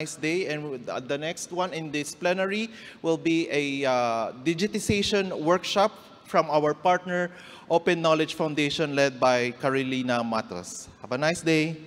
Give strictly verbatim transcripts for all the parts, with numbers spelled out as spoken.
nice day. And the next one in this plenary will be a uh, digitization workshop from our partner, Open Knowledge Foundation, led by Carolina Matos. Have a nice day.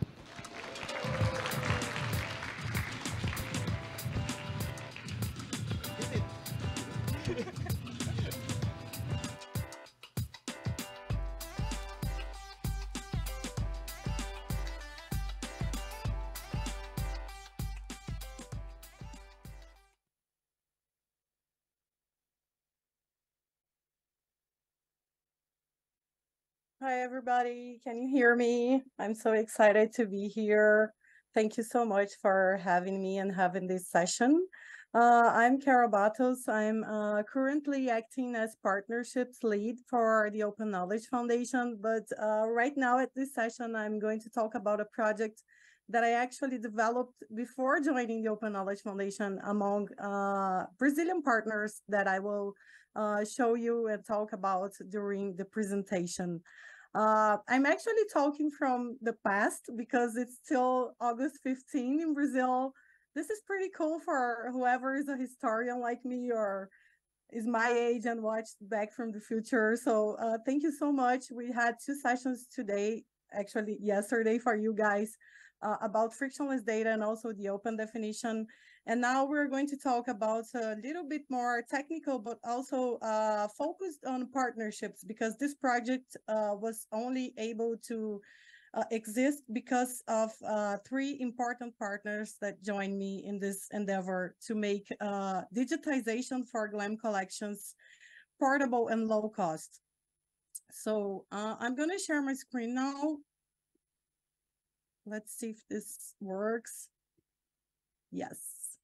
Hi, everybody. Can you hear me? I'm so excited to be here. Thank you so much for having me and having this session. Uh, I'm Cara Batos. I'm uh, currently acting as partnerships lead for the Open Knowledge Foundation. But uh, right now at this session, I'm going to talk about a project that I actually developed before joining the Open Knowledge Foundation among uh, Brazilian partners that I will uh, show you and talk about during the presentation. Uh, I'm actually talking from the past because it's still August fifteenth in Brazil. This is pretty cool for whoever is a historian like me or is my age and watched Back from the Future. So uh, thank you so much. We had two sessions today, actually yesterday for you guys, uh, about frictionless data and also the open definition. And now we're going to talk about a little bit more technical, but also uh, focused on partnerships, because this project uh, was only able to uh, exist because of uh, three important partners that joined me in this endeavor to make uh, digitization for GLAM collections portable and low cost. So uh, I'm going to share my screen now. Let's see if this works. Yes.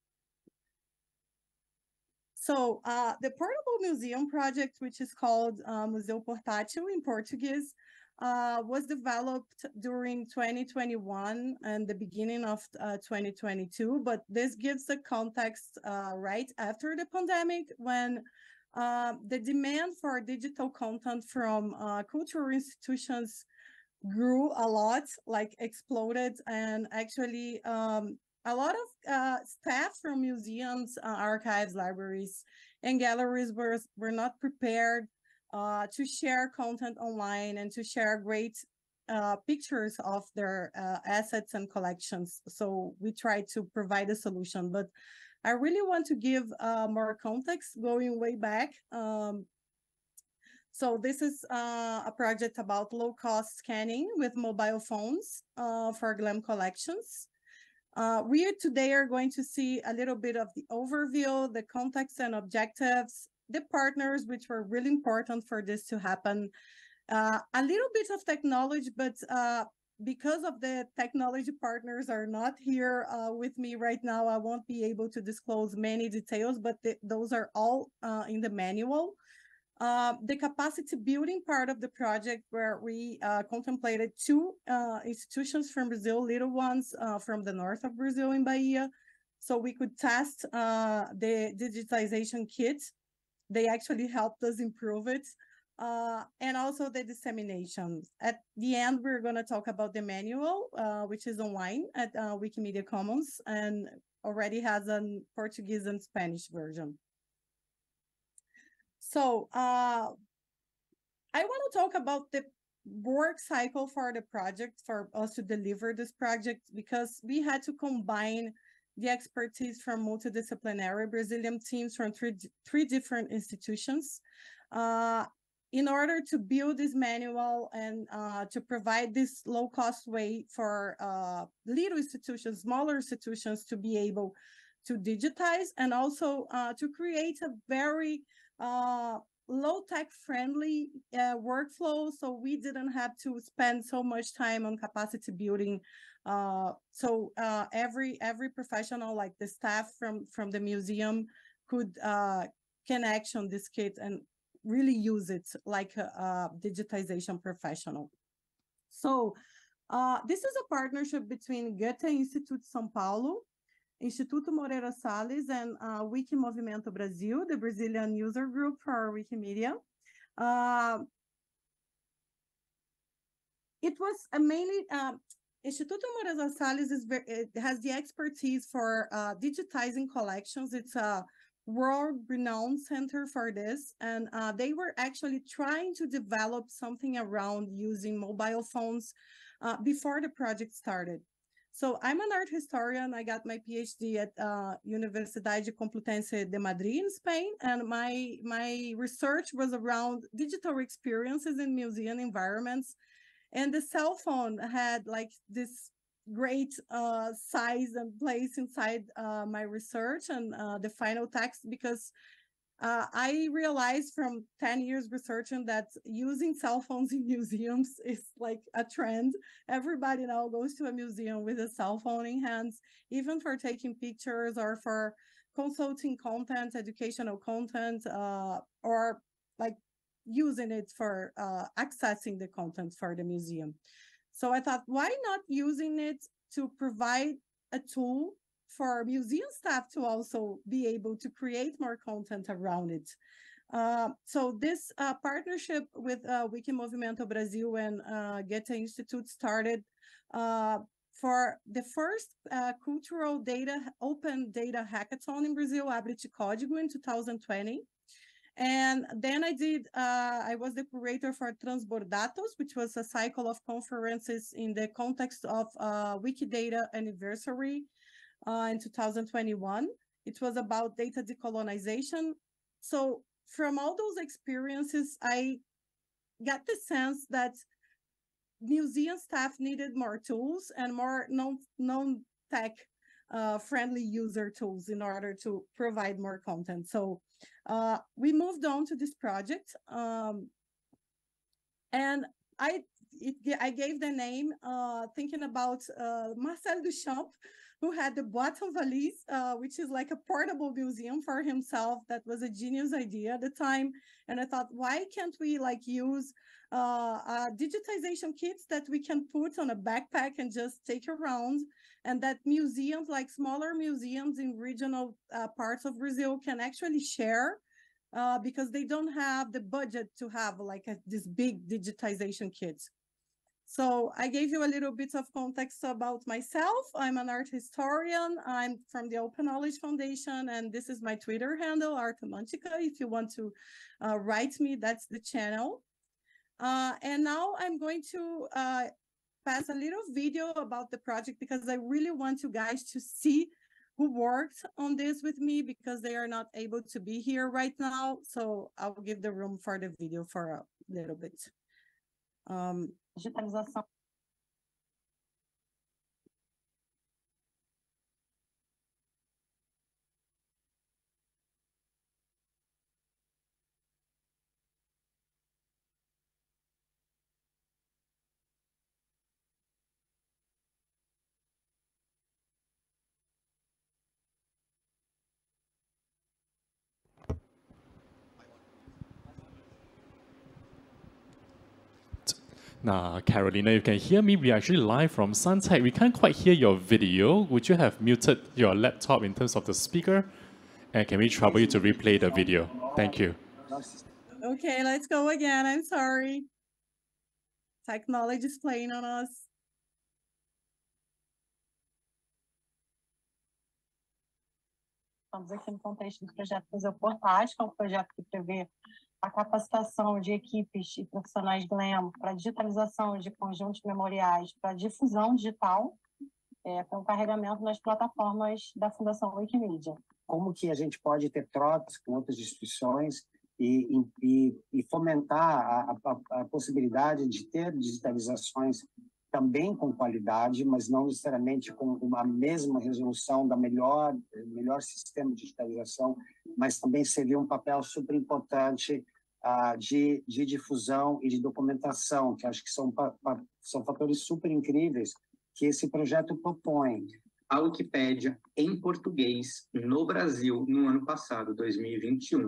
So uh, the Portable Museum project, which is called uh, Museu Portátil in Portuguese, uh, was developed during twenty twenty-one and the beginning of uh, twenty twenty-two, but this gives the context uh, right after the pandemic, when uh, the demand for digital content from uh, cultural institutions grew a lot, like exploded, and actually um, a lot of uh, staff from museums, uh, archives, libraries, and galleries were, were not prepared uh, to share content online and to share great uh, pictures of their uh, assets and collections. So we tried to provide a solution, but I really want to give uh, more context going way back. Um, so this is uh, a project about low-cost scanning with mobile phones uh, for GLAM collections. Uh, we today are going to see a little bit of the overview, the context and objectives, the partners, which were really important for this to happen, uh, a little bit of technology, but uh, because of the technology partners are not here uh, with me right now, I won't be able to disclose many details, but th those are all uh, in the manual. Uh, the capacity building part of the project, where we uh, contemplated two uh, institutions from Brazil, little ones uh, from the north of Brazil in Bahia, so we could test uh, the digitization kit. They actually helped us improve it. Uh, and also the dissemination. At the end, we're going to talk about the manual, uh, which is online at uh, Wikimedia Commons and already has a Portuguese and Spanish version. So uh, I want to talk about the work cycle for the project, for us to deliver this project, because we had to combine the expertise from multidisciplinary Brazilian teams from three, three different institutions uh, in order to build this manual and uh, to provide this low-cost way for uh, little institutions, smaller institutions, to be able to digitize, and also uh, to create a very uh, low-tech friendly uh, workflow, so we didn't have to spend so much time on capacity building. Uh, so uh, every every professional, like the staff from from the museum, could uh, can action this kit and really use it like a, a digitization professional. So uh, this is a partnership between Goethe Institute São Paulo, Instituto Moreira Salles, and uh, Wiki Movimento Brasil, the Brazilian user group for Wikimedia. Uh, it was a mainly, uh, Instituto Moreira Salles is very, it has the expertise for uh, digitizing collections. It's a world-renowned center for this, and uh, they were actually trying to develop something around using mobile phones uh, before the project started. So I'm an art historian. I got my PhD at uh, Universidade Complutense de Madrid in Spain, and my, my research was around digital experiences in museum environments. And the cell phone had like this great uh, size and place inside uh, my research and uh, the final text, because uh, I realized from ten years researching that using cell phones in museums is like a trend. Everybody now goes to a museum with a cell phone in hands, even for taking pictures or for consulting content, educational content, uh, or like using it for uh, accessing the content for the museum. So I thought, why not using it to provide a tool for museum staff to also be able to create more content around it. Uh, so this uh, partnership with uh, Wikimovimento Brasil and uh, Goethe Institute started uh, for the first uh, cultural data, open data hackathon in Brazil, Abre de Código, in two thousand twenty. And then I did, uh, I was the curator for Transbordatos, which was a cycle of conferences in the context of uh, Wikidata anniversary uh, in two thousand twenty-one. It was about data decolonization. So from all those experiences, I got the sense that museum staff needed more tools and more non, non-tech uh, friendly user tools in order to provide more content. So uh, we moved on to this project, um, and I it, I gave the name uh, thinking about uh, Marcel Duchamp, who had the Boîte Valise, uh, which is like a portable museum for himself. That was a genius idea at the time. And I thought, why can't we like use uh, uh, digitization kits that we can put on a backpack and just take around, and that museums, like smaller museums in regional uh, parts of Brazil, can actually share uh, because they don't have the budget to have like a, this big digitization kit. So I gave you a little bit of context about myself. I'm an art historian. I'm from the Open Knowledge Foundation, and this is my Twitter handle, Artamantica. If you want to uh, write me, that's the channel. Uh, and now I'm going to uh, pass a little video about the project, because I really want you guys to see who worked on this with me, because they are not able to be here right now. So I'll give the room for the video for a little bit. Um, digitalização. Nah, Carolina, you can hear me. We're actually live from Suntech. We can't quite hear your video. Would you have muted your laptop in terms of the speaker? And can we trouble you to replay the video? Thank you. Okay, let's go again. I'm sorry. Technology is playing on us. Estamos aqui no contexto do projeto Museu Portátil, que é um projeto que prevê a capacitação de equipes e profissionais do Lemo para digitalização de conjuntos memoriais, para difusão digital, é, com carregamento nas plataformas da Fundação Wikimedia. Como que a gente pode ter trocas com outras instituições e, e, e fomentar a, a, a possibilidade de ter digitalizações também com qualidade, mas não necessariamente com a mesma resolução da melhor, melhor sistema de digitalização, mas também seria um papel super importante uh, de, de difusão e de documentação, que acho que são, são fatores super incríveis que esse projeto propõe. A Wikipédia em português no Brasil no ano passado, dois mil e vinte e um,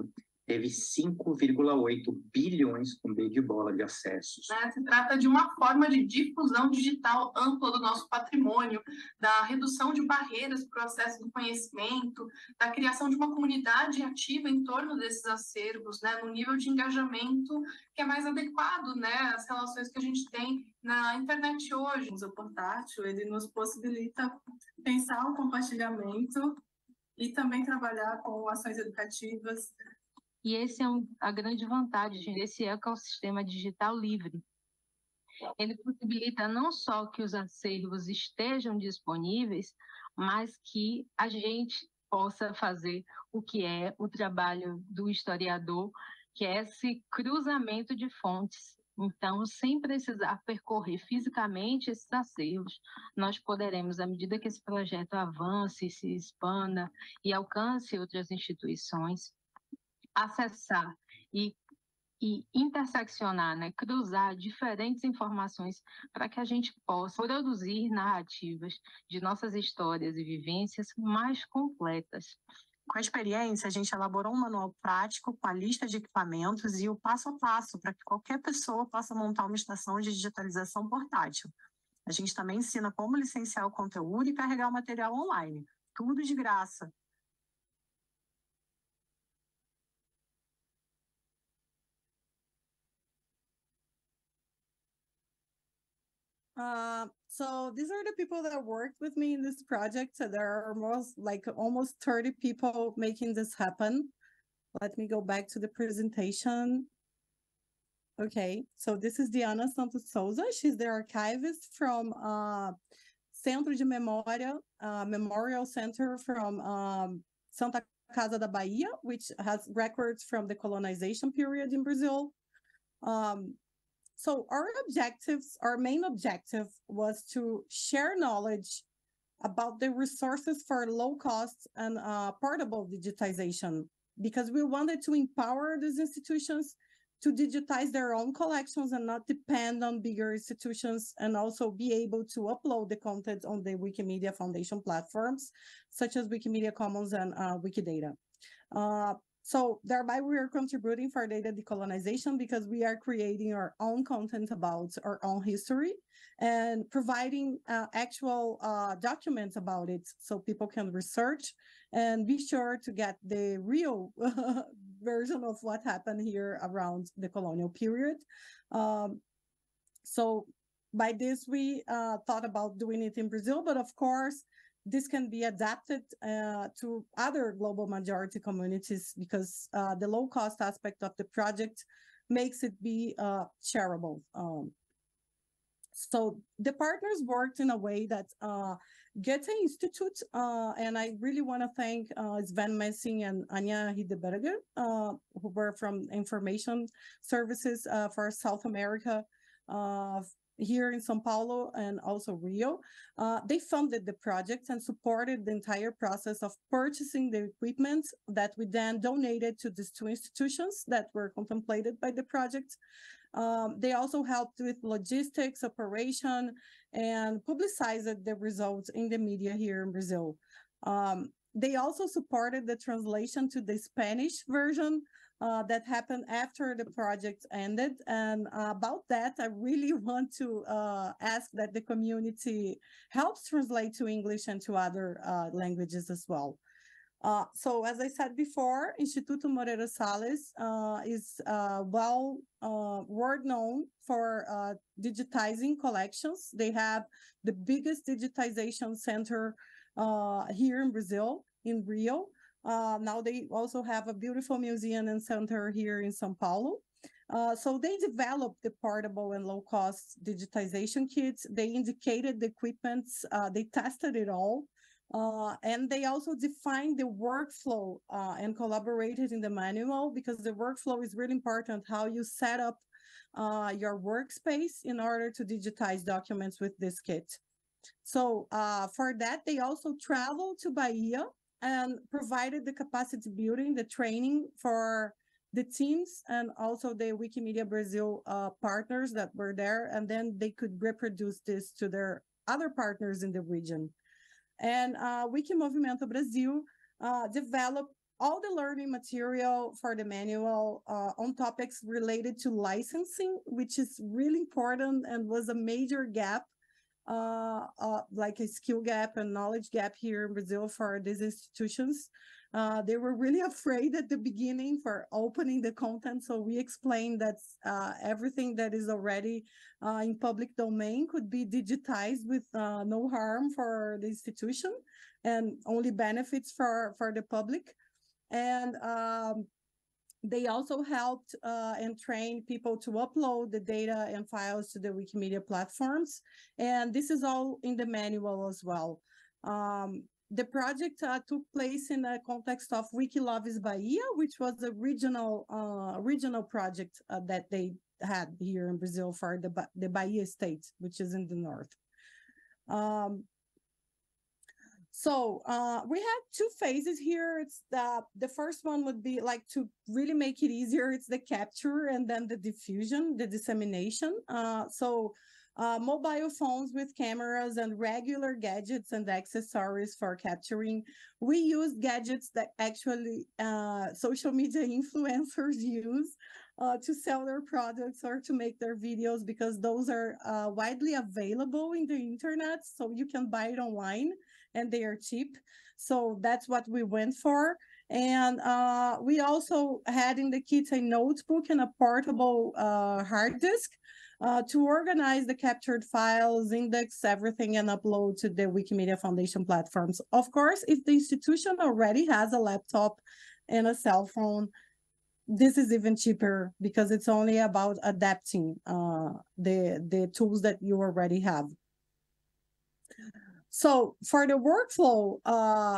teve cinco vírgula oito bilhões com B de bola de acessos. Né? Se trata de uma forma de difusão digital ampla do nosso patrimônio, da redução de barreiras para o acesso do conhecimento, da criação de uma comunidade ativa em torno desses acervos, né? No nível de engajamento que é mais adequado, né? Às relações que a gente tem na internet hoje. O Museu Portátil, ele nos possibilita pensar o compartilhamento e também trabalhar com ações educativas. E esse é um, a grande vantagem desse ecossistema digital livre. Ele possibilita não só que os acervos estejam disponíveis, mas que a gente possa fazer o que é o trabalho do historiador, que é esse cruzamento de fontes. Então, sem precisar percorrer fisicamente esses acervos, nós poderemos, à medida que esse projeto avance, se expanda e alcance outras instituições, acessar e, e interseccionar, né, cruzar diferentes informações para que a gente possa produzir narrativas de nossas histórias e vivências mais completas. Com a experiência, a gente elaborou um manual prático com a lista de equipamentos e o passo a passo para que qualquer pessoa possa montar uma estação de digitalização portátil. A gente também ensina como licenciar o conteúdo e carregar o material online. Tudo de graça. Uh, so these are the people that worked with me in this project. So there are almost like almost thirty people making this happen. Let me go back to the presentation. Okay, so this is Diana Santos Souza. She's the archivist from uh, Centro de Memória, uh, Memorial Center from um, Santa Casa da Bahia, which has records from the colonization period in Brazil. Um, So our objectives, our main objective was to share knowledge about the resources for low cost and uh, portable digitization, because we wanted to empower these institutions to digitize their own collections and not depend on bigger institutions, and also be able to upload the content on the Wikimedia Foundation platforms, such as Wikimedia Commons and uh, Wikidata. Uh, So thereby we are contributing for data decolonization because we are creating our own content about our own history and providing uh, actual uh, documents about it so people can research and be sure to get the real version of what happened here around the colonial period. Um, so by this, we uh, thought about doing it in Brazil, but of course, this can be adapted uh, to other global majority communities because uh, the low cost aspect of the project makes it be uh, shareable. Um, so the partners worked in a way that uh, Goethe Institute, uh, and I really want to thank uh, Sven Messing and Anja Hideberger, uh, who were from Information Services uh, for South America, uh, here in São Paulo and also Rio. Uh, they funded the project and supported the entire process of purchasing the equipment that we then donated to these two institutions that were contemplated by the project. Um, they also helped with logistics, operation, and publicized the results in the media here in Brazil. Um, they also supported the translation to the Spanish version Uh, that happened after the project ended. And uh, about that, I really want to uh, ask that the community helps translate to English and to other uh, languages as well. Uh, so as I said before, Instituto Moreira Salles uh, is uh, well uh, world known for uh, digitizing collections. They have the biggest digitization center uh, here in Brazil, in Rio. Uh, now they also have a beautiful museum and center here in São Paulo. Uh, so they developed the portable and low-cost digitization kits. They indicated the equipment, uh, they tested it all, uh, and they also defined the workflow uh, and collaborated in the manual, because the workflow is really important, how you set up uh, your workspace in order to digitize documents with this kit. So uh, for that, they also traveled to Bahia and provided the capacity building, the training for the teams and also the Wikimedia Brazil uh, partners that were there, and then they could reproduce this to their other partners in the region. And uh, Wikimovimento Brasil uh, developed all the learning material for the manual uh, on topics related to licensing, which is really important and was a major gap, uh, uh, like a skill gap and knowledge gap here in Brazil for these institutions. Uh, they were really afraid at the beginning for opening the content. So we explained that uh, everything that is already uh, in public domain could be digitized with uh, no harm for the institution and only benefits for, for the public. And um, they also helped uh, and trained people to upload the data and files to the Wikimedia platforms. And this is all in the manual as well. Um, The project uh, took place in the context of Wikiloves Bahia, which was a regional uh, regional project uh, that they had here in Brazil for the, the Bahia state, which is in the north. Um, so uh, we had two phases here. It's the, the first one would be like to really make it easier. It's the capture and then the diffusion, the dissemination. Uh, so Uh, mobile phones with cameras and regular gadgets and accessories for capturing. We use gadgets that actually uh, social media influencers use uh, to sell their products or to make their videos, because those are uh, widely available in the internet. So you can buy it online and they are cheap. So that's what we went for. And uh, we also had in the kit a notebook and a portable uh, hard disk Uh, to organize the captured files, index everything, and upload to the Wikimedia Foundation platforms. Of course, if the institution already has a laptop and a cell phone, this is even cheaper because it's only about adapting uh, the, the tools that you already have. So for the workflow, uh,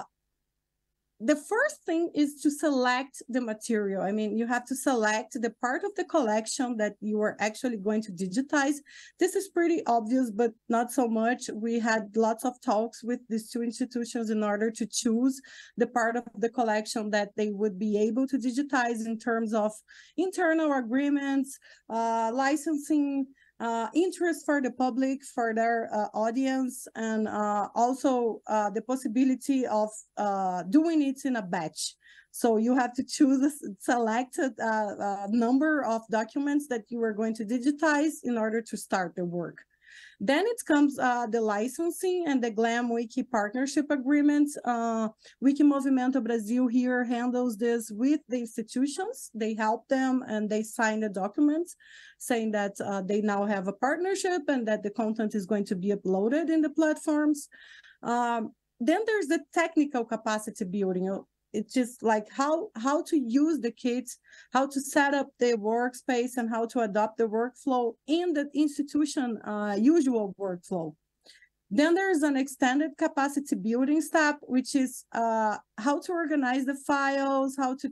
the first thing is to select the material. I mean, you have to select the part of the collection that you are actually going to digitize. This is pretty obvious, but not so much. We had lots of talks with these two institutions in order to choose the part of the collection that they would be able to digitize in terms of internal agreements, uh, licensing, Uh, interest for the public, for their uh, audience, and uh, also uh, the possibility of uh, doing it in a batch. So you have to choose a selected uh, uh, number of documents that you are going to digitize in order to start the work. Then it comes uh, the licensing and the GLAM Wiki partnership agreements. Uh, Wikimovimento Brasil here handles this with the institutions. They help them and they sign the documents saying that uh, they now have a partnership and that the content is going to be uploaded in the platforms. Um, then there's the technical capacity building. It's just like how, how to use the kits, how to set up the workspace, and how to adopt the workflow in the institution uh, usual workflow. Then there's an extended capacity building step, which is uh, how to organize the files, how to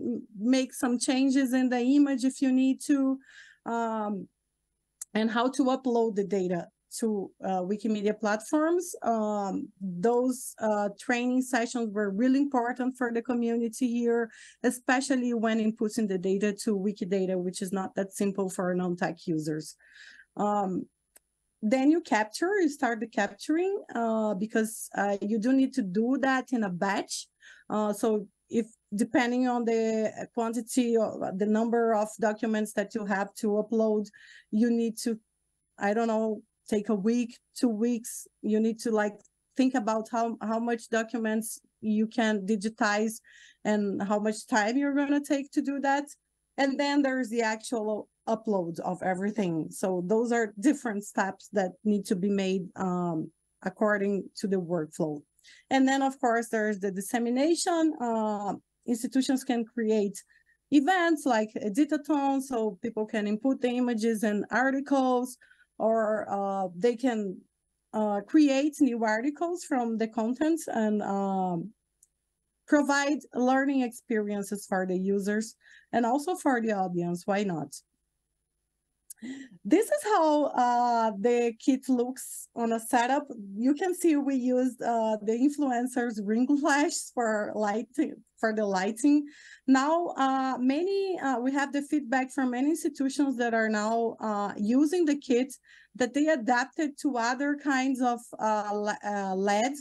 make some changes in the image if you need to, um, and how to upload the data to uh, Wikimedia platforms. Um, those uh, training sessions were really important for the community here, especially when inputting the data to Wikidata, which is not that simple for non-tech users. Um, then you capture, you start the capturing, uh, because uh, you do need to do that in a batch. Uh, so if depending on the quantity or the number of documents that you have to upload, you need to, I don't know, take a week, two weeks, you need to like think about how, how much documents you can digitize and how much time you're gonna take to do that. And then there's the actual upload of everything. So those are different steps that need to be made um, according to the workflow. And then of course, there's the dissemination. Uh, institutions can create events like editathon, so people can input the images and articles, or uh, they can uh, create new articles from the content and um, provide learning experiences for the users and also for the audience. Why not? This is how uh, the kit looks on a setup. You can see we used uh, the influencers ring flash for lighting, for the lighting. Now, uh, many uh, we have the feedback from many institutions that are now uh, using the kit, that they adapted to other kinds of uh, uh, L E D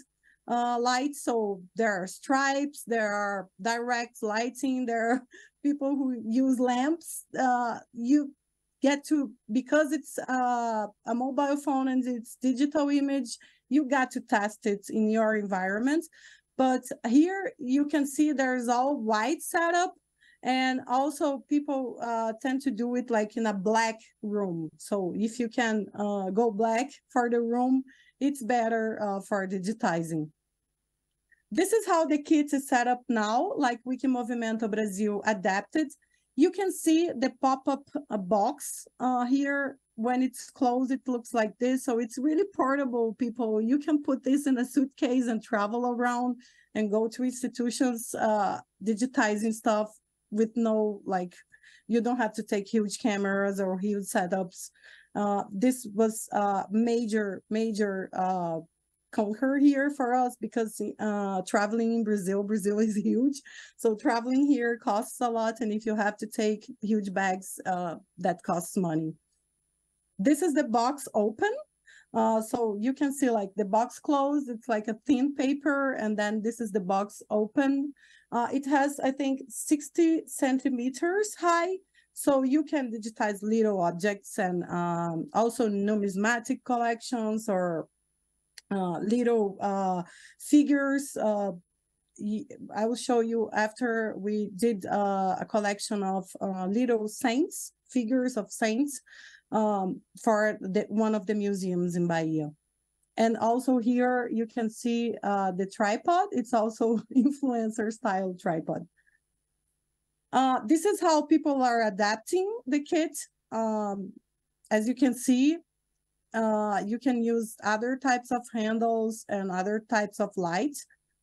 uh, lights. So there are stripes, there are direct lighting, there are people who use lamps. Uh, you get to, because it's uh, a mobile phone and it's digital image, you got to test it in your environment. But here you can see there's all white setup, and also people uh, tend to do it like in a black room. So if you can uh, go black for the room, it's better uh, for digitizing. This is how the kit is set up now, like Wikimovimento Brasil adapted. You can see the pop-up uh, box uh, here. When it's closed, it looks like this. So it's really portable, people. You can put this in a suitcase and travel around and go to institutions uh, digitizing stuff with no, like, you don't have to take huge cameras or huge setups. Uh, this was a major, major uh, conquer here for us, because uh, traveling in Brazil, Brazil is huge. So traveling here costs a lot. And if you have to take huge bags, uh, that costs money. This is the box open. Uh, so you can see like the box closed, it's like a thin paper, and then this is the box open. Uh, it has, I think, sixty centimeters high. So you can digitize little objects, and um, also numismatic collections or uh, little uh, figures. Uh, I will show you after. We did uh, a collection of uh, little saints, figures of saints, um, for the, one of the museums in Bahia. And also here you can see uh, the tripod. It's also influencer style tripod. Uh, this is how people are adapting the kit. Um, as you can see, uh, you can use other types of handles and other types of lights.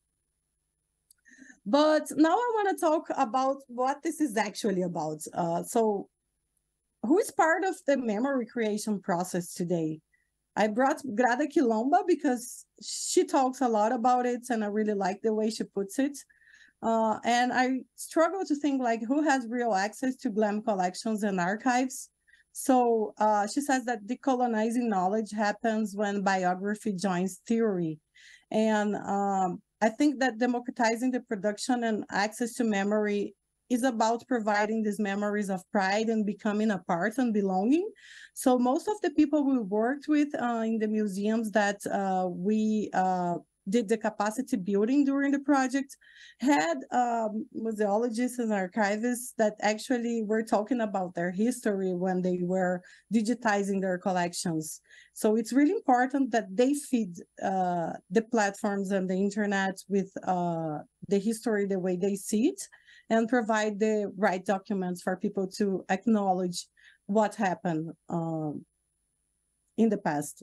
But now I want to talk about what this is actually about. Uh, so who is part of the memory creation process today? I brought Grada Quilomba because she talks a lot about it, and I really like the way she puts it. Uh, and I struggle to think like who has real access to GLAM collections and archives. So uh, she says that decolonizing knowledge happens when biography joins theory. And um, I think that democratizing the production and access to memory is about providing these memories of pride and becoming a part and belonging. So most of the people we worked with uh, in the museums that uh, we uh, did the capacity building during the project had um, museologists and archivists that actually were talking about their history when they were digitizing their collections. So it's really important that they feed uh, the platforms and the internet with uh, the history the way they see it, and provide the right documents for people to acknowledge what happened um, in the past.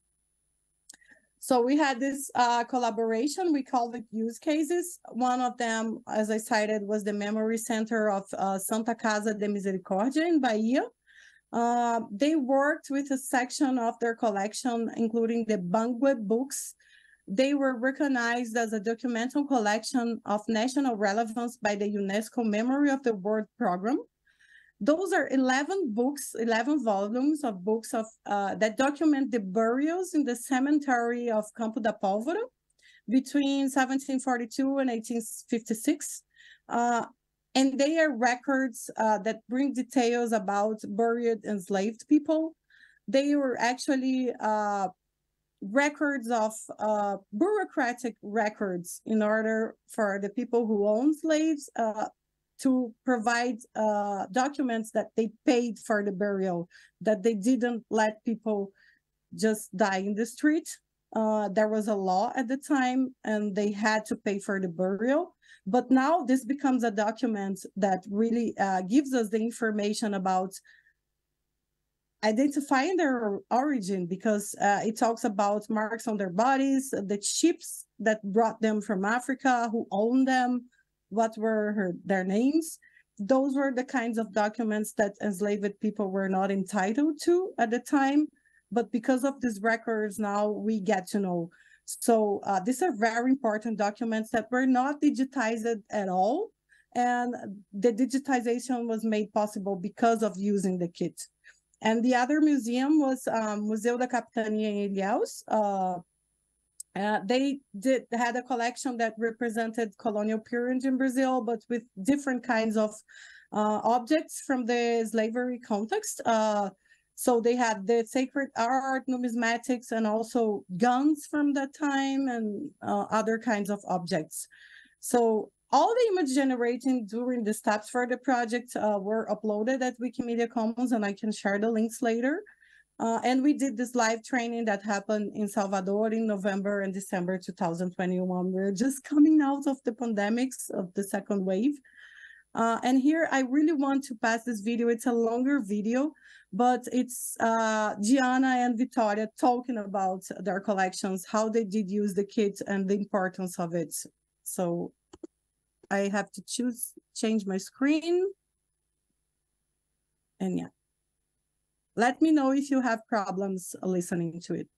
So we had this uh, collaboration, we called it use cases. One of them, as I cited, was the Memory Center of uh, Santa Casa de Misericórdia in Bahia. Uh, they worked with a section of their collection, including the Bangue books. They were recognized as a documental collection of national relevance by the UNESCO Memory of the World Program. Those are eleven books, eleven volumes of books of uh, that document the burials in the cemetery of Campo da Pólvora between seventeen forty-two and eighteen fifty-six. Uh, and they are records uh, that bring details about buried enslaved people. They were actually uh, records of uh, bureaucratic records in order for the people who own slaves uh, to provide uh, documents that they paid for the burial, that they didn't let people just die in the street. Uh, there was a law at the time and they had to pay for the burial. But now this becomes a document that really uh, gives us the information about identifying their origin, because uh, it talks about marks on their bodies, the ships that brought them from Africa, who owned them, what were her, their names. Those were the kinds of documents that enslaved people were not entitled to at the time. But because of these records, now we get to know. So uh, these are very important documents that were not digitized at all. And the digitization was made possible because of using the kit. And the other museum was um, Museu da Capitania em Ilhéus. Uh, Uh, they did had a collection that represented colonial period in Brazil, but with different kinds of uh, objects from the slavery context. Uh, so they had the sacred art, numismatics, and also guns from that time, and uh, other kinds of objects. So all the image generating during the steps for the project uh, were uploaded at Wikimedia Commons, and I can share the links later. Uh, and we did this live training that happened in Salvador in November and December two thousand twenty-one. We're just coming out of the pandemics of the second wave. Uh, and here I really want to pass this video. It's a longer video, but it's uh, Gianna and Victoria talking about their collections, how they did use the kit and the importance of it. So I have to choose, change my screen. And yeah. Let me know if you have problems listening to it.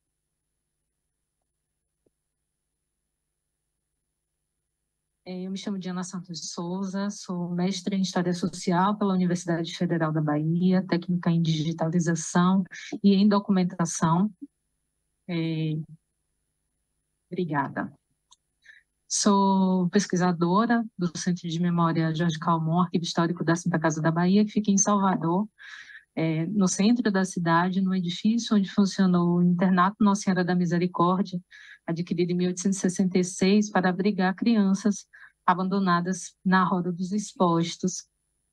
Eu me chamo Diana Santos de Souza, sou mestre em História Social pela Universidade Federal da Bahia, técnica em digitalização e em documentação. É... Obrigada. Sou pesquisadora do Centro de Memória Jorge Calmon, Arquivo Histórico da Santa Casa da Bahia, que fica em Salvador, é, no centro da cidade, no edifício onde funcionou o Internato Nossa Senhora da Misericórdia, adquirido em mil oitocentos e sessenta e seis para abrigar crianças abandonadas na Roda dos Expostos.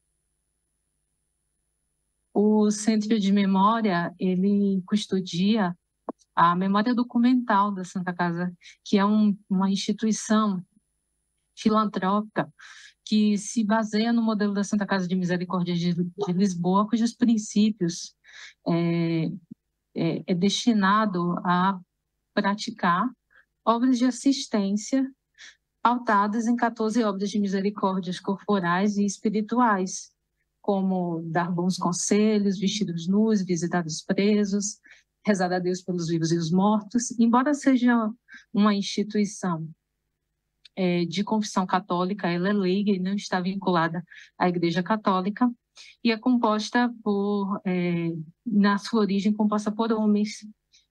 O Centro de Memória, ele custodia a memória documental da Santa Casa, que é um, uma instituição filantrópica que se baseia no modelo da Santa Casa de Misericórdia de, de Lisboa, cujos princípios é, é, é destinado a praticar obras de assistência pautadas em quatorze obras de misericórdias corporais e espirituais, como dar bons conselhos, vestir os nus, visitar os presos, rezar a Deus pelos vivos e os mortos. Embora seja uma instituição é, de confissão católica, ela é leiga e não está vinculada à Igreja Católica, e é composta por, é, na sua origem, composta por homens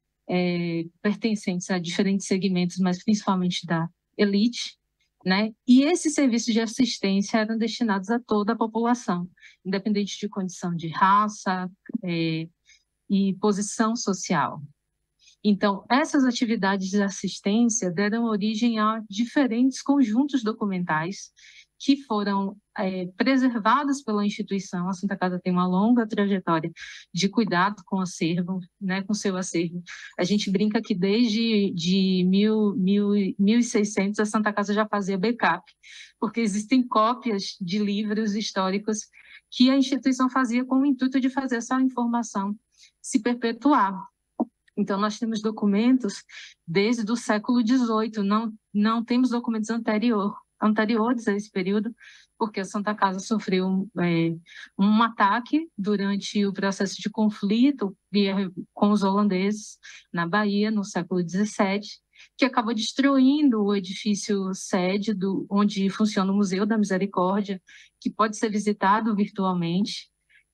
é, pertencentes a diferentes segmentos, mas principalmente da elite, né? E esses serviços de assistência eram destinados a toda a população, independente de condição de raça é, e posição social. Então, essas atividades de assistência deram origem a diferentes conjuntos documentais que foram é, preservados pela instituição. A Santa Casa tem uma longa trajetória de cuidado com o acervo, né, com seu acervo. A gente brinca que desde de mil, mil, mil e seiscentos a Santa Casa já fazia backup, porque existem cópias de livros históricos que a instituição fazia com o intuito de fazer essa informação se perpetuar. Então, nós temos documentos desde o século dezoito, não, não temos documentos anterior, anteriores a esse período, porque a Santa Casa sofreu é, um ataque durante o processo de conflito com os holandeses na Bahia, no século dezessete, que acabou destruindo o edifício sede do, onde funciona o Museu da Misericórdia, que pode ser visitado virtualmente.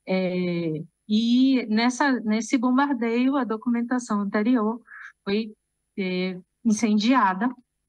É, e nessa, nesse bombardeio, a documentação anterior foi é, incendiada,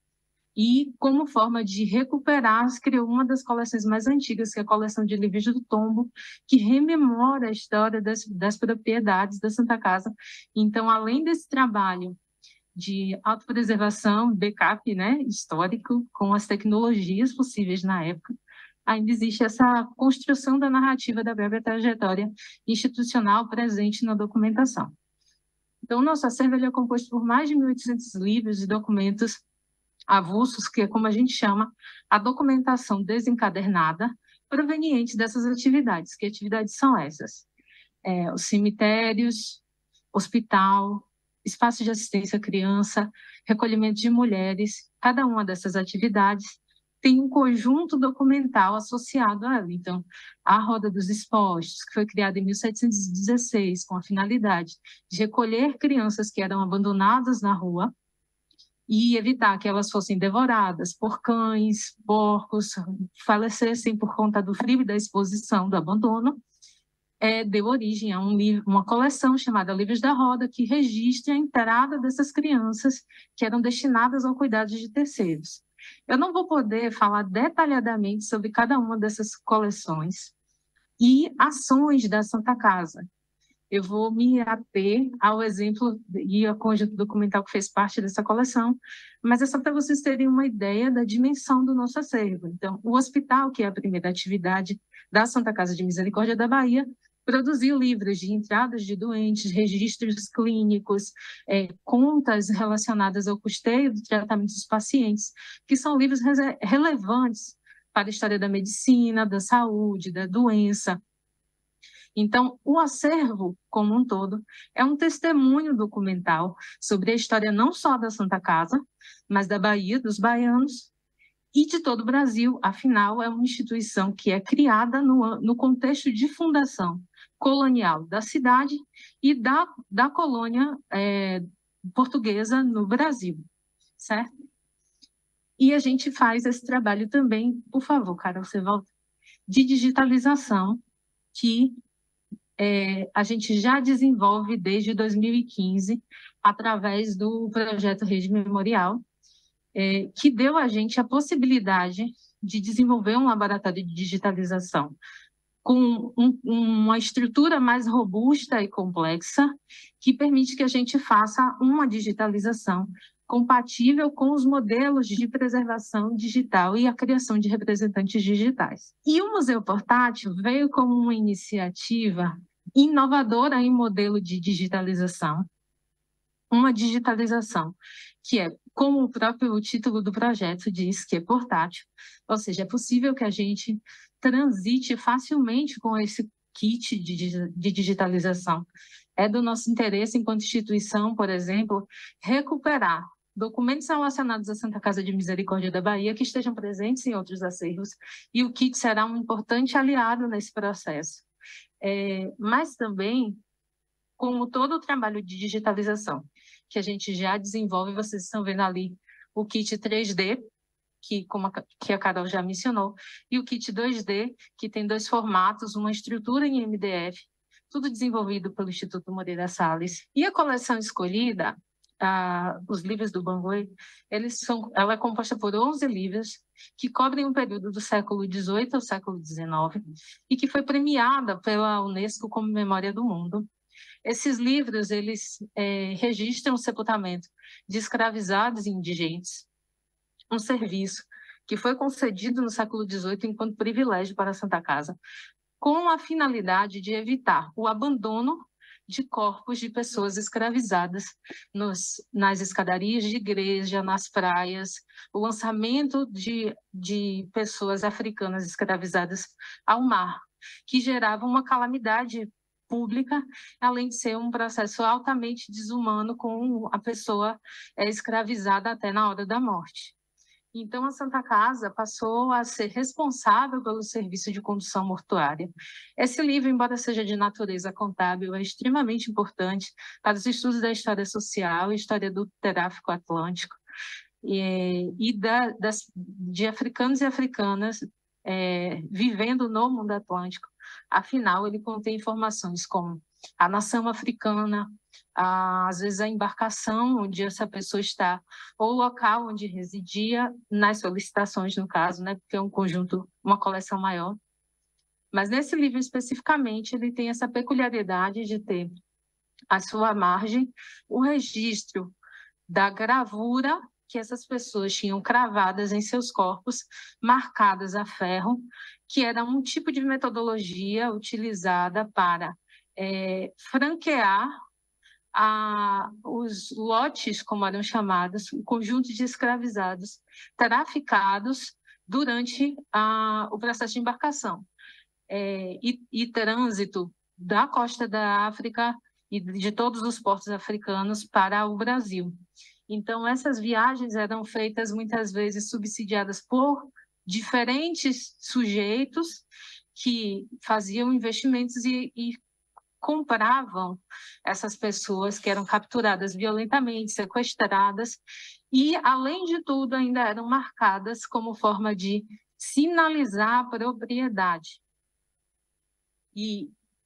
e como forma de recuperar, se criou uma das coleções mais antigas, que é a coleção de livros do Tombo, que rememora a história das, das propriedades da Santa Casa. Então, além desse trabalho de autopreservação, backup, né, histórico, com as tecnologias possíveis na época, ainda existe essa construção da narrativa da própria trajetória institucional presente na documentação. Então, o nosso acervo ele é composto por mais de mil e oitocentos livros e documentos avulsos, que é como a gente chama a documentação desencadernada proveniente dessas atividades. Que atividades são essas? É, os cemitérios, hospital, espaço de assistência à criança, recolhimento de mulheres. Cada uma dessas atividades tem um conjunto documental associado a ela. Então, a Roda dos Expostos, que foi criada em mil setecentos e dezesseis, com a finalidade de recolher crianças que eram abandonadas na rua e evitar que elas fossem devoradas por cães, porcos, falecessem por conta do frio e da exposição, do abandono. é, deu origem a um livro, uma coleção chamada Livros da Roda, que registra a entrada dessas crianças que eram destinadas ao cuidado de terceiros. Eu não vou poder falar detalhadamente sobre cada uma dessas coleções e ações da Santa Casa. Eu vou me ater ao exemplo e ao conjunto documental que fez parte dessa coleção, mas é só para vocês terem uma ideia da dimensão do nosso acervo. Então, o hospital, que é a primeira atividade da Santa Casa de Misericórdia da Bahia, produziu livros de entradas de doentes, registros clínicos, é, contas relacionadas ao custeio do tratamento dos pacientes, que são livros relevantes para a história da medicina, da saúde, da doença. Então, o acervo, como um todo, é um testemunho documental sobre a história não só da Santa Casa, mas da Bahia, dos baianos e de todo o Brasil. Afinal, é uma instituição que é criada no, no contexto de fundação colonial da cidade e da, da colônia é, portuguesa no Brasil, certo? E a gente faz esse trabalho também, por favor, Carol, você volta, de digitalização, que É, a gente já desenvolve desde dois mil e quinze, através do projeto Rede Memorial, é, que deu a gente a possibilidade de desenvolver um laboratório de digitalização com um, uma estrutura mais robusta e complexa, que permite que a gente faça uma digitalização compatível com os modelos de preservação digital e a criação de representantes digitais. E o Museu Portátil veio como uma iniciativa inovadora em modelo de digitalização, uma digitalização que é, como o próprio título do projeto diz, que é portátil, ou seja, é possível que a gente transite facilmente com esse kit de, de digitalização. É do nosso interesse, enquanto instituição, por exemplo, recuperar documentos relacionados à Santa Casa de Misericórdia da Bahia que estejam presentes em outros acervos, e o kit será um importante aliado nesse processo. É, mas também, como todo o trabalho de digitalização que a gente já desenvolve, vocês estão vendo ali o kit três D, que, como a, que a Carol já mencionou, e o kit dois D, que tem dois formatos, uma estrutura em M D F, tudo desenvolvido pelo Instituto Moreira Salles. E a coleção escolhida, ah, os livros do Banguê, eles são, ela é composta por onze livros que cobrem um período do século dezoito ao século dezenove e que foi premiada pela Unesco como Memória do Mundo. Esses livros, eles é, registram o sepultamento de escravizados e indigentes, um serviço que foi concedido no século dezoito enquanto privilégio para a Santa Casa, com a finalidade de evitar o abandono de corpos de pessoas escravizadas nos, nas escadarias de igreja, nas praias, o lançamento de, de pessoas africanas escravizadas ao mar, que gerava uma calamidade pública, além de ser um processo altamente desumano com a pessoa é, escravizada até na hora da morte. Então, a Santa Casa passou a ser responsável pelo serviço de condução mortuária. Esse livro, embora seja de natureza contábil, é extremamente importante para os estudos da história social e história do tráfico atlântico e, e da, das, de africanos e africanas é, vivendo no mundo atlântico. Afinal, ele contém informações como a nação africana, a, às vezes a embarcação onde essa pessoa está, ou o local onde residia, nas solicitações, no caso, né, porque é um conjunto, uma coleção maior. Mas nesse livro especificamente, ele tem essa peculiaridade de ter à sua margem o registro da gravura que essas pessoas tinham cravadas em seus corpos, marcadas a ferro, que era um tipo de metodologia utilizada para é, franquear a, os lotes, como eram chamados, o conjunto de escravizados traficados durante a, o processo de embarcação é, e, e trânsito da costa da África e de todos os portos africanos para o Brasil. Então, essas viagens eram feitas muitas vezes subsidiadas por diferentes sujeitos que faziam investimentos e, e compravam essas pessoas que eram capturadas violentamente, sequestradas, e, além de tudo, ainda eram marcadas como forma de sinalizar a propriedade. E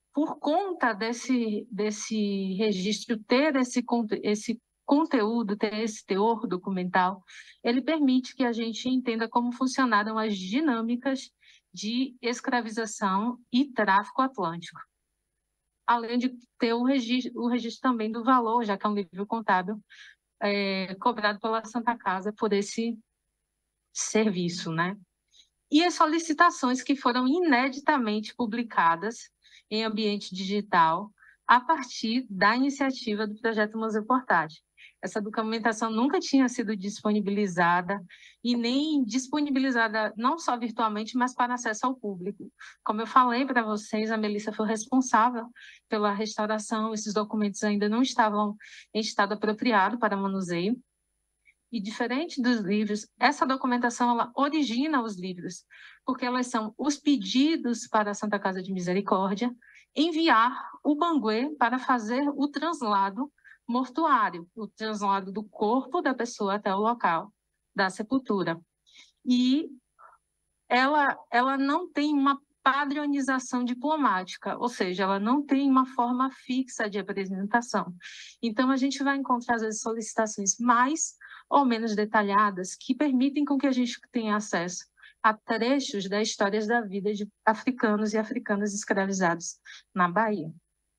por conta desse, desse registro ter esse, esse conteúdo, ter esse teor documental, ele permite que a gente entenda como funcionaram as dinâmicas de escravização e tráfico atlântico. Além de ter o registro, o registro também do valor, já que é um livro contábil, é, cobrado pela Santa Casa por esse serviço, né? E as solicitações que foram ineditamente publicadas em ambiente digital a partir da iniciativa do projeto Museu Portátil. Essa documentação nunca tinha sido disponibilizada e nem disponibilizada não só virtualmente, mas para acesso ao público. Como eu falei para vocês, a Melissa foi responsável pela restauração, esses documentos ainda não estavam em estado apropriado para manuseio. E diferente dos livros, essa documentação ela origina os livros, porque elas são os pedidos para a Santa Casa de Misericórdia enviar o banguê para fazer o translado mortuário, o translado do corpo da pessoa até o local da sepultura. E ela, ela não tem uma padronização diplomática, ou seja, ela não tem uma forma fixa de apresentação. Então, a gente vai encontrar, às vezes, solicitações mais ou menos detalhadas que permitem com que a gente tenha acesso a trechos das histórias da vida de africanos e africanas escravizados na Bahia.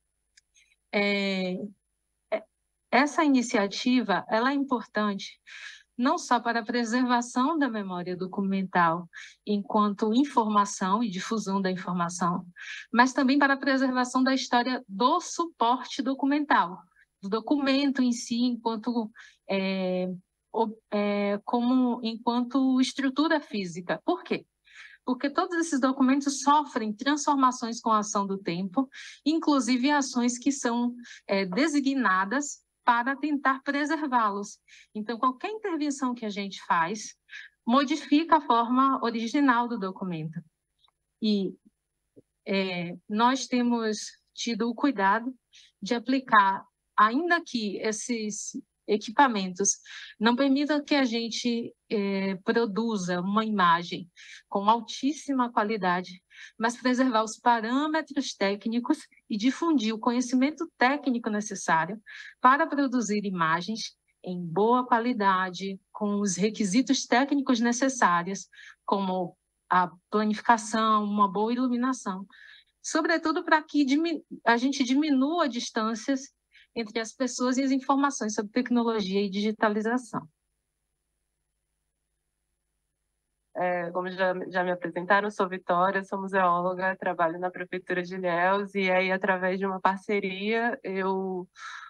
É, essa iniciativa ela é importante não só para a preservação da memória documental enquanto informação e difusão da informação, mas também para a preservação da história do suporte documental, do documento em si enquanto é, é, como enquanto estrutura física. Por quê? Porque todos esses documentos sofrem transformações com a ação do tempo, inclusive ações que são é, designadas para tentar preservá-los. Então, qualquer intervenção que a gente faz modifica a forma original do documento. E é, nós temos tido o cuidado de aplicar, ainda que esses equipamentos não permitam que a gente eh, produza uma imagem com altíssima qualidade, mas preservar os parâmetros técnicos e difundir o conhecimento técnico necessário para produzir imagens em boa qualidade, com os requisitos técnicos necessários, como a planificação, uma boa iluminação, sobretudo para que a gente diminua distâncias entre as pessoas e as informações sobre tecnologia e digitalização. É, como já, já me apresentaram, eu sou Vitória, sou museóloga, trabalho na Prefeitura de Ilhéus, e aí, através de uma parceria, eu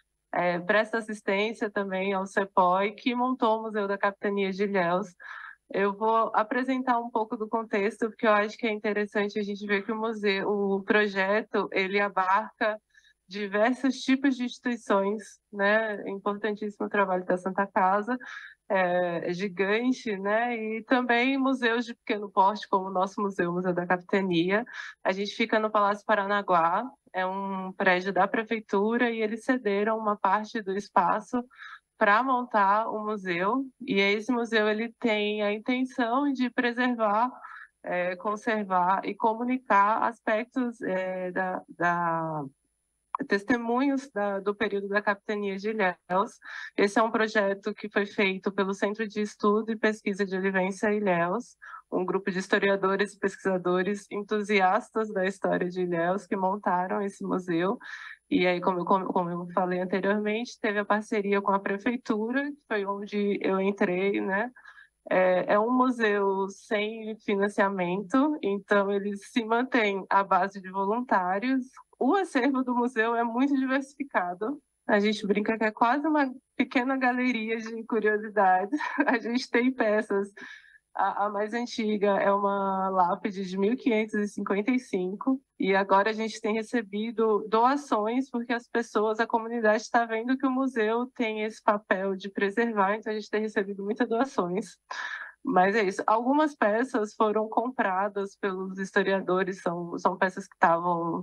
é, presto assistência também ao CEPOI, que montou o Museu da Capitania de Ilhéus. Eu vou apresentar um pouco do contexto, porque eu acho que é interessante a gente ver que o museu, o projeto, ele abarca diversos tipos de instituições, né? É importantíssimo o trabalho da Santa Casa, é, é gigante, né? E também museus de pequeno porte, como o nosso museu, o Museu da Capitania. A gente fica no Palácio Paranaguá, é um prédio da prefeitura, e eles cederam uma parte do espaço para montar o museu. E esse museu ele tem a intenção de preservar, é, conservar e comunicar aspectos é, da, da testemunhos da, do período da Capitania de Ilhéus. Esse é um projeto que foi feito pelo Centro de Estudo e Pesquisa de Olivência Ilhéus, um grupo de historiadores e pesquisadores entusiastas da história de Ilhéus que montaram esse museu. E aí, como eu, como eu falei anteriormente, teve a parceria com a prefeitura, que foi onde eu entrei, né? É, é um museu sem financiamento, então ele se mantém à base de voluntários. O acervo do museu é muito diversificado. A gente brinca que é quase uma pequena galeria de curiosidades. A gente tem peças. A, a mais antiga é uma lápide de mil quinhentos e cinquenta e cinco, e agora a gente tem recebido doações, porque as pessoas, a comunidade está vendo que o museu tem esse papel de preservar, então a gente tem recebido muitas doações. Mas é isso. Algumas peças foram compradas pelos historiadores, são, são peças que estavam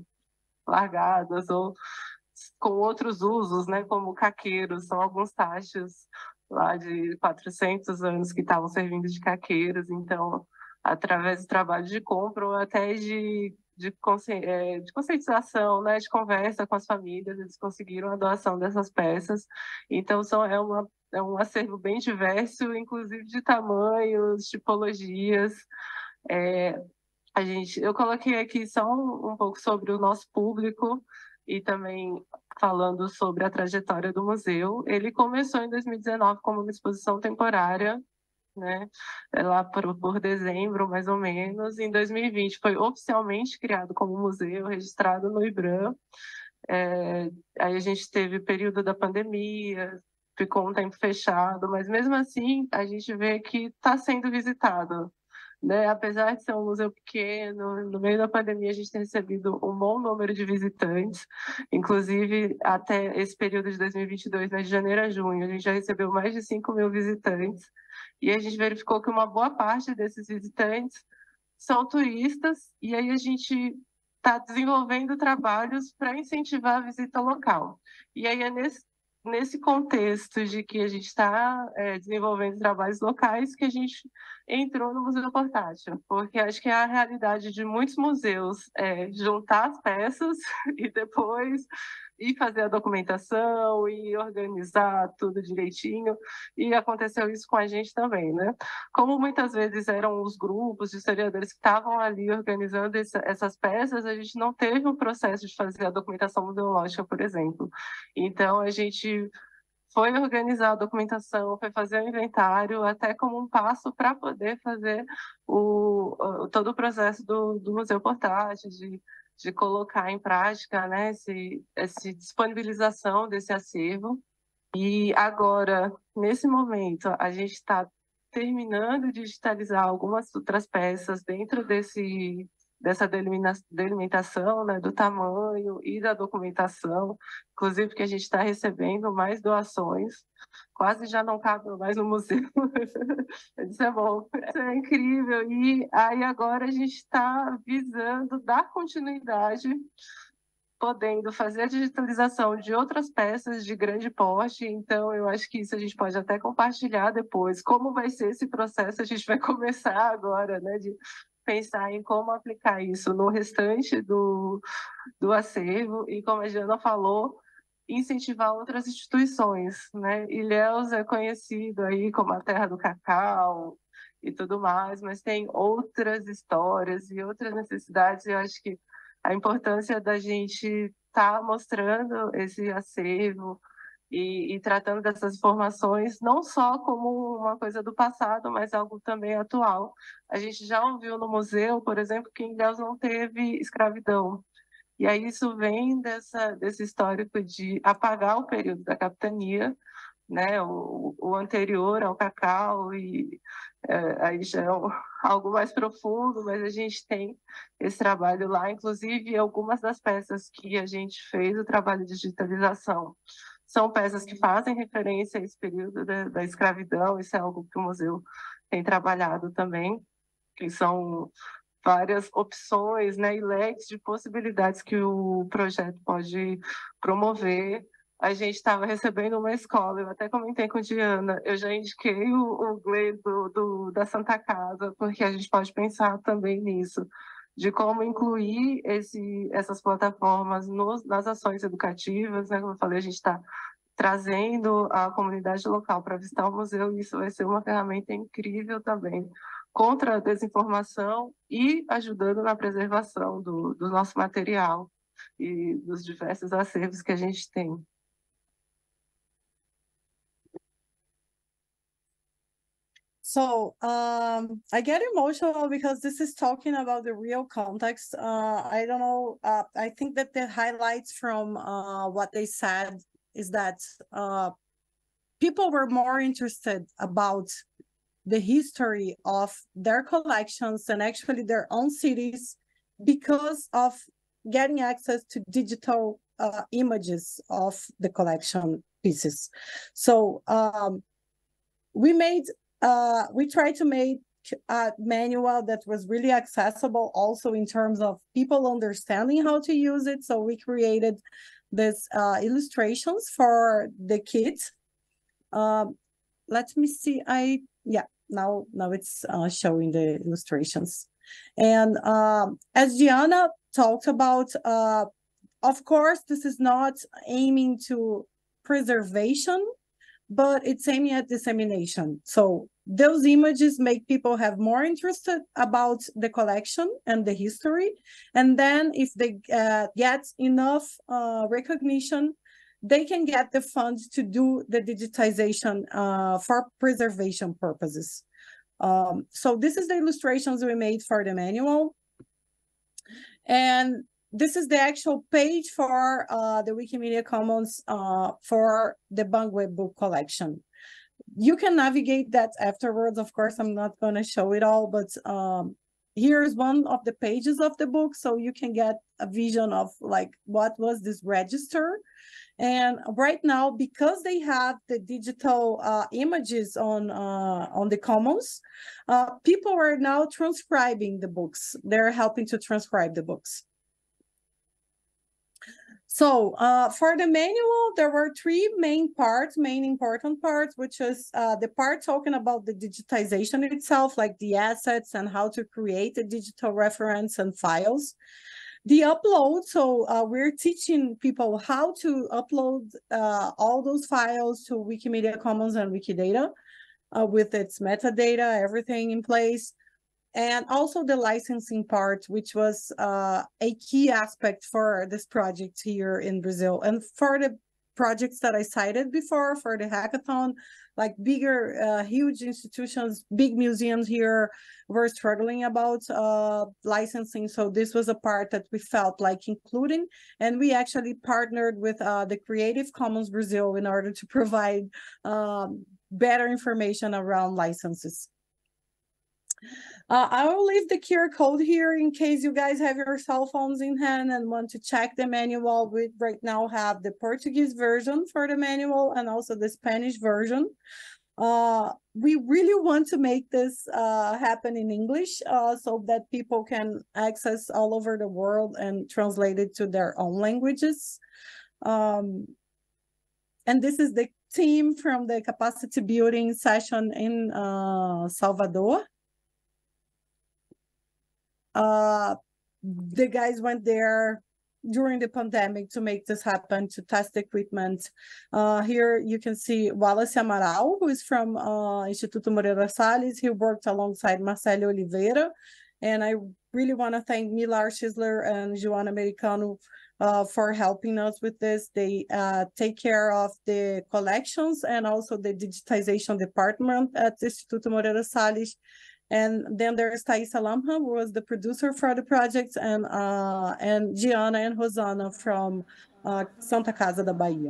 largadas ou com outros usos, né, como caqueiros, são alguns tachos lá de quatrocentos anos que estavam servindo de caqueiros. Então, através do trabalho de compra ou até de de, consci, é, de conscientização, né, de conversa com as famílias, eles conseguiram a doação dessas peças. Então, são, é, uma, é um acervo bem diverso, inclusive de tamanhos, tipologias. É, a gente, eu coloquei aqui só um, um pouco sobre o nosso público e também falando sobre a trajetória do museu. Ele começou em dois mil e dezenove como uma exposição temporária, né, lá por, por dezembro, mais ou menos. Em dois mil e vinte foi oficialmente criado como museu, registrado no IBRAM. É, aí a gente teve o período da pandemia, ficou um tempo fechado, mas mesmo assim a gente vê que está sendo visitado, né? Apesar de ser um museu pequeno, no meio da pandemia a gente tem recebido um bom número de visitantes, inclusive até esse período de dois mil e vinte e dois, né, de janeiro a junho, a gente já recebeu mais de cinco mil visitantes, e a gente verificou que uma boa parte desses visitantes são turistas, e aí a gente está desenvolvendo trabalhos para incentivar a visita local. E aí é nesse nesse contexto de que a gente está é, desenvolvendo trabalhos locais que a gente entrou no Museu Portátil, porque acho que é a realidade de muitos museus é juntar as peças e depois ir fazer a documentação e organizar tudo direitinho, e aconteceu isso com a gente também, né? Como muitas vezes eram os grupos de historiadores que estavam ali organizando essa, essas peças, a gente não teve um processo de fazer a documentação museológica, por exemplo. Então, a gente foi organizar a documentação, foi fazer o inventário, até como um passo para poder fazer o, o, todo o processo do, do Museu Portátil, de, de colocar em prática, né, esse, essa disponibilização desse acervo. E agora, nesse momento, a gente está terminando de digitalizar algumas outras peças dentro desse, dessa delimitação, né, do tamanho e da documentação, inclusive porque a gente está recebendo mais doações, quase já não cabe mais no museu. Isso é bom, isso é incrível. E aí agora a gente está visando dar continuidade, podendo fazer a digitalização de outras peças de grande porte. Então, eu acho que isso a gente pode até compartilhar depois. Como vai ser esse processo? A gente vai começar agora, né, de pensar em como aplicar isso no restante do, do acervo. E, como a Jana falou, incentivar outras instituições, né? Ilhéus é conhecido aí como a terra do cacau e tudo mais, mas tem outras histórias e outras necessidades. E eu acho que a importância da gente estar tá mostrando esse acervo e, e tratando dessas informações não só como uma coisa do passado, mas algo também atual. A gente já ouviu no museu, por exemplo, que em Ilhéus não teve escravidão. E aí isso vem dessa, desse histórico de apagar o período da capitania, né, o, o anterior ao cacau, e é, aí já é um, algo mais profundo, mas a gente tem esse trabalho lá, inclusive algumas das peças que a gente fez, o trabalho de digitalização, são peças que fazem referência a esse período da, da escravidão. Isso é algo que o museu tem trabalhado também, que são várias opções, né, e leques de possibilidades que o projeto pode promover. A gente estava recebendo uma escola, eu até comentei com a Diana, eu já indiquei o, o Glee do, do, da Santa Casa, porque a gente pode pensar também nisso, de como incluir esse, essas plataformas nos, nas ações educativas, né? Como eu falei, a gente está trazendo a comunidade local para visitar o museu, e isso vai ser uma ferramenta incrível também, contra a desinformação e ajudando na preservação do, do nosso material e dos diversos acervos que a gente tem. So um, I get emotional because this is talking about the real context. Uh, I don't know. Uh, I think that the highlights from uh, what they said is that uh, people were more interested about the history of their collections and actually their own cities because of getting access to digital uh, images of the collection pieces. So um, we made Uh, we tried to make a manual that was really accessible also in terms of people understanding how to use it. So we created these uh, illustrations for the kids. Um, let me see. I, yeah, now, now it's uh, showing the illustrations. And um, as Gianna talked about, uh, of course, this is not aiming to preservation, but it's aiming at dissemination. So those images make people have more interest about the collection and the history. And then if they uh, get enough uh, recognition, they can get the funds to do the digitization uh, for preservation purposes. Um, so this is the illustrations we made for the manual. And this is the actual page for uh, the Wikimedia Commons uh, for the Bangwe book collection. You can navigate that afterwards. Of course, I'm not going to show it all, but um, here's one of the pages of the book, so you can get a vision of like what was this register. And right now, because they have the digital uh, images on uh, on the Commons, uh, people are now transcribing the books. They're helping to transcribe the books. So uh, for the manual, there were three main parts, main important parts, which is uh, the part talking about the digitization itself, like the assets and how to create a digital reference and files. The upload, so uh, we're teaching people how to upload uh, all those files to Wikimedia Commons and Wikidata uh, with its metadata, everything in place. And also the licensing part, which was uh, a key aspect for this project here in Brazil. And for the projects that I cited before, for the hackathon, like bigger, uh, huge institutions, big museums here were struggling about uh, licensing. So this was a part that we felt like including. And we actually partnered with uh, the Creative Commons Brazil in order to provide um, better information around licenses. Uh, I will leave the Q R code here in case you guys have your cell phones in hand and want to check the manual. We right now have the Portuguese version for the manual and also the Spanish version. Uh, we really want to make this uh, happen in English uh, so that people can access all over the world and translate it to their own languages. Um, and this is the team from the capacity building session in uh, Salvador. Uh, the guys went there during the pandemic to make this happen, to test equipment. Uh, here you can see Wallace Amaral, who is from uh, Instituto Moreira Salles. He worked alongside Marcelo Oliveira. And I really want to thank Milar Schisler and Joana Americano uh, for helping us with this. They uh, take care of the collections and also the digitization department at Instituto Moreira Salles. And then there's Thais Alamha, who was the producer for the project, and uh, and Gianna and Rosana from uh, Santa Casa da Bahia.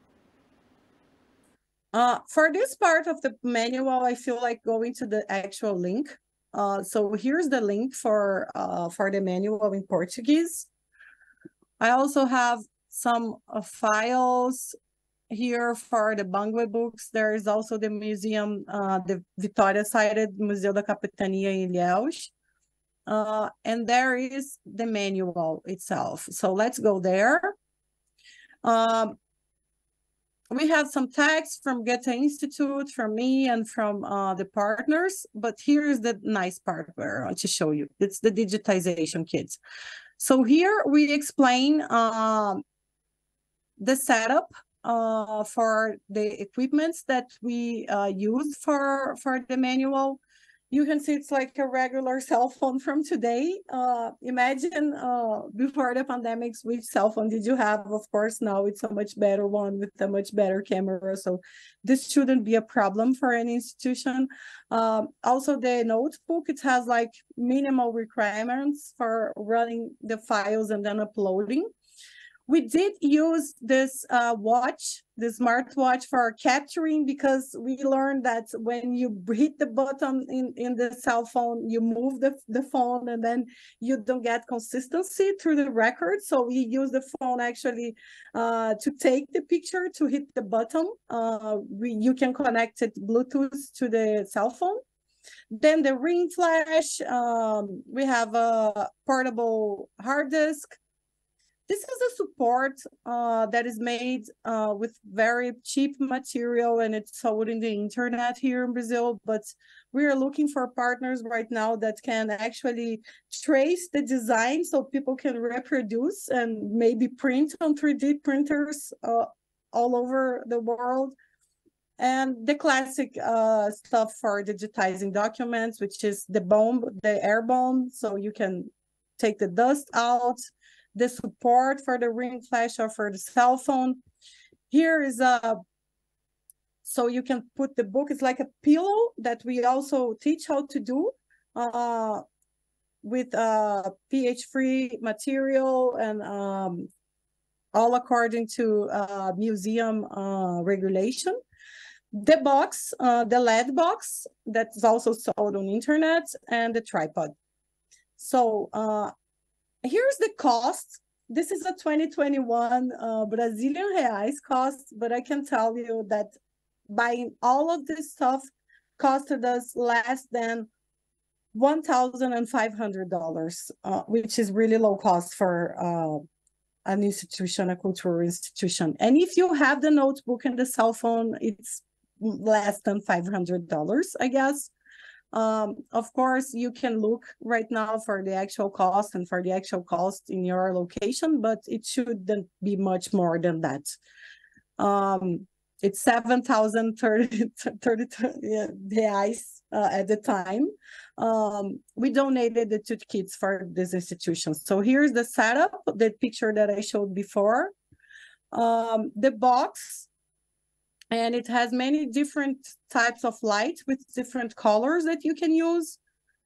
Uh, for this part of the manual, I feel like going to the actual link. Uh, so here's the link for uh, for the manual in Portuguese. I also have some uh, files here for the Bangwe books. There is also the museum, uh, the Vitória cited Museu da Capitania in Ilhéus. Uh, and there is the manual itself. So let's go there. Um, we have some text from Goethe Institute, from me, and from uh, the partners. But here's the nice part where I want to show you. It's the digitization kits. So here we explain uh, the setup Uh, for the equipments that we uh, use for, for the manual. You can see it's like a regular cell phone from today. Uh, imagine uh, before the pandemics, which cell phone did you have? Of course, now it's a much better one with a much better camera. So this shouldn't be a problem for any institution. Um, also, the notebook, it has like minimal requirements for running the files and then uploading. We did use this uh, watch, the smartwatch, for capturing, because we learned that when you hit the button in, in the cell phone, you move the, the phone and then you don't get consistency through the record. So we use the phone actually uh, to take the picture, to hit the button. Uh, we, you can connect it Bluetooth to the cell phone. Then the ring flash, um, we have a portable hard disk. this is a support uh, that is made uh, with very cheap material, and it's sold in the internet here in Brazil. But we are looking for partners right now that can actually trace the design so people can reproduce and maybe print on three D printers uh, all over the world. And the classic uh, stuff for digitizing documents, which is the bomb, the air bomb, so you can take the dust out, the support for the ring flash or for the cell phone. Here is a, so you can put the book, it's like a pillow that we also teach how to do uh, with uh, pH-free material and um, all according to uh, museum uh, regulation. The box, uh, the L E D box, that's also sold on the internet, and the tripod. So uh, here's the cost. This is a twenty twenty-one uh, Brazilian reais cost, but I can tell you that buying all of this stuff costed us less than one thousand five hundred dollars, uh, which is really low cost for uh, an institution, a cultural institution. And if you have the notebook and the cell phone, it's less than five hundred dollars, I guess. Um, of course, you can look right now for the actual cost and for the actual cost in your location, but it shouldn't be much more than that. Um, it's seven thousand thirty reais uh, at the time. Um, we donated the two kits for this institution. So here's the setup, the picture that I showed before. Um, the box, and it has many different types of light with different colors that you can use.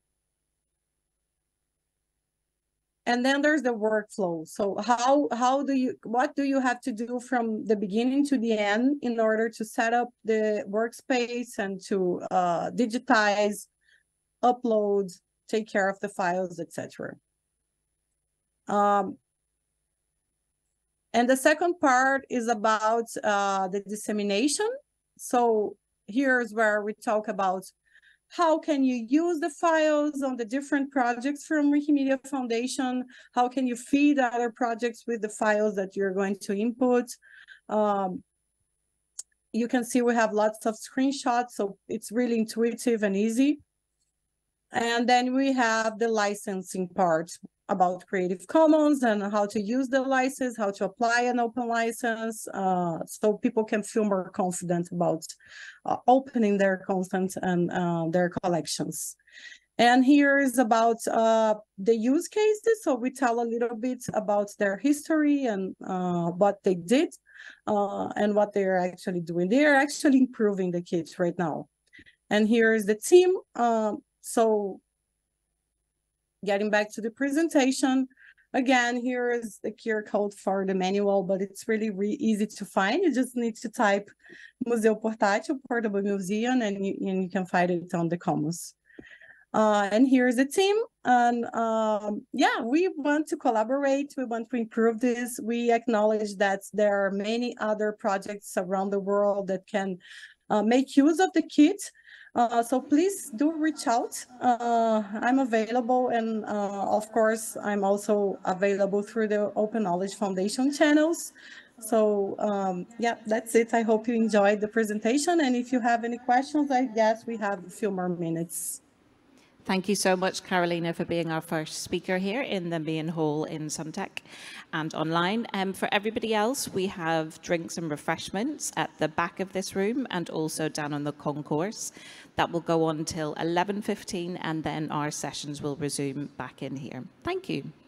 And then there's the workflow. So how, how do you, what do you have to do from the beginning to the end in order to set up the workspace and to uh, digitize, upload, take care of the files, et cetera. Um, And the second part is about uh, the dissemination. So here's where we talk about how can you use the files on the different projects from Wikimedia Foundation? How can you feed other projects with the files that you're going to input? Um, you can see we have lots of screenshots, so it's really intuitive and easy. And then we have the licensing part about Creative Commons and how to use the license, how to apply an open license, uh, so people can feel more confident about uh, opening their content and uh, their collections. And here is about uh, the use cases. So we tell a little bit about their history and uh, what they did uh, and what they're actually doing. They are actually improving the kits right now. And here is the team. Um, so getting back to the presentation, again, here is the Q R code for the manual, but it's really, really easy to find. You just need to type Museu Portátil, Portable Museum, and you, and you can find it on the Commons. Uh, and here's the team. And um, yeah, we want to collaborate. We want to improve this. We acknowledge that there are many other projects around the world that can uh, make use of the kit. Uh, so please do reach out. Uh, I'm available, and uh, of course, I'm also available through the Open Knowledge Foundation channels. So um, yeah, that's it. I hope you enjoyed the presentation, and if you have any questions, I guess we have a few more minutes. Thank you so much, Carolina, for being our first speaker here in the main hall in Suntec and online. Um, for everybody else, we have drinks and refreshments at the back of this room and also down on the concourse. That will go on till eleven fifteen, and then our sessions will resume back in here. Thank you.